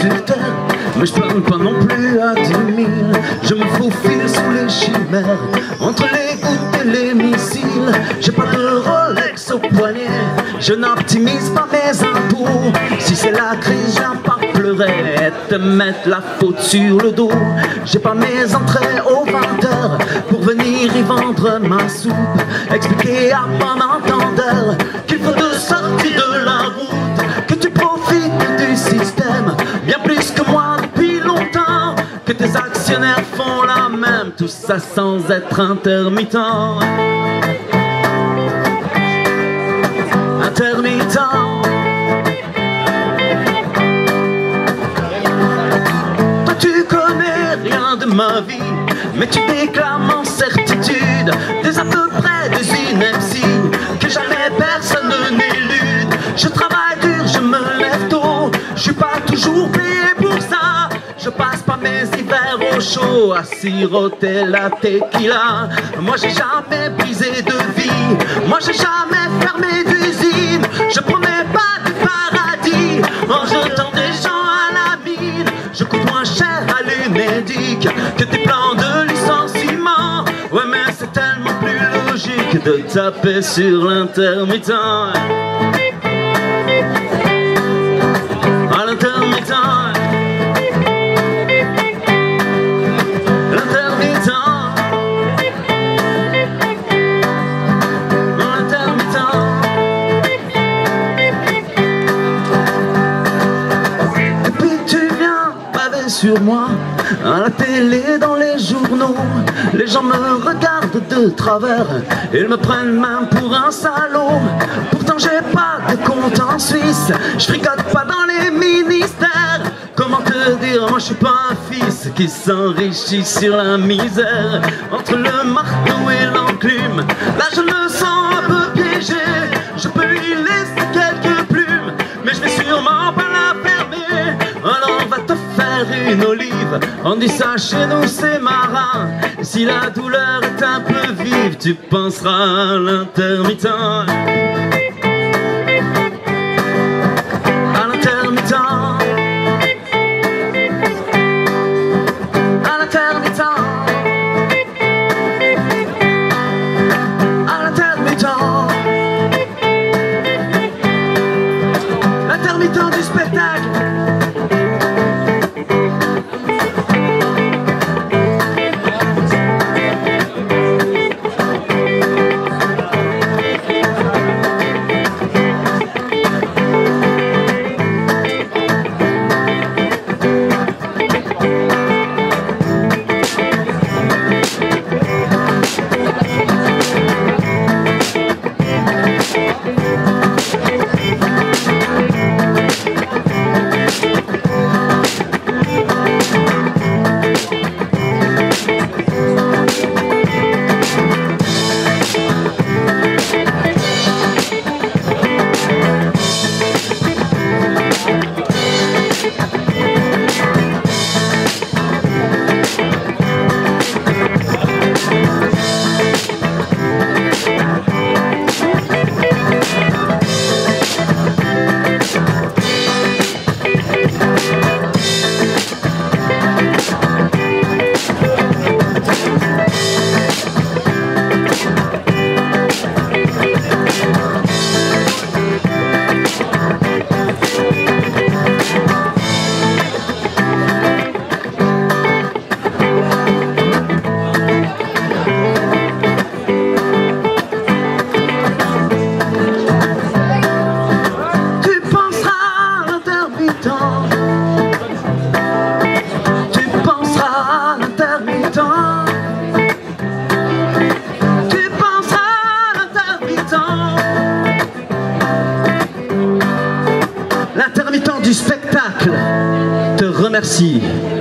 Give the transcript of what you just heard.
sur terre, mais je plane pas non plus à 10 000. Je me faufile sous les chimères, entre les gouttes et les missiles. J'ai pas de Rolex au poignet, je n'optimise pas mes impôts. Si c'est la crise, j'ai pas pleurer et te mettre la faute sur le dos. J'ai pas mes entrées aux 20h pour venir y vendre ma soupe. Expliquer à bon entendeur qu'il faut te sortir de la route, que tu profites du système bien plus que moi depuis longtemps, que tes actionnaires font la même, tout ça sans être intermittent. Intermittent. Toi tu connais rien de ma vie, mais tu déclames en certitude des à peu près des inepties que jamais personne n'élude. Je travaille dur, je me lève tôt, je suis pas toujours payé pour ça. Je passe pas mes hivers au chaud à siroter la tequila. Moi j'ai jamais brisé de vie, moi j'ai jamais fermé d'usine. Je promets pas de paradis en jetant des gens à la mine. Je coûte moins cher à l'Unédic que tes plans de licenciement. Ouais mais c'est tellement plus logique de taper sur l'intermittent. À l'intermittent. Sur moi, à la télé, dans les journaux, les gens me regardent de travers, ils me prennent même pour un salaud. Pourtant j'ai pas de compte en Suisse, je fricote pas dans les ministères. Comment te dire, moi je suis pas un fils qui s'enrichit sur la misère. Entre le marteau et l'enclume, là je me sens un peu piégé. Je peux lui laisser quelques plumes, mais je vais sûrement pas la fermer. Alors on va te faire une olive, on dit ça chez nous c'est marin. Et si la douleur est un peu vive, tu penseras à l'intermittent. À l'intermittent. À l'intermittent. À l'intermittent. L'intermittent du spectacle. L'intermittent du spectacle te remercie.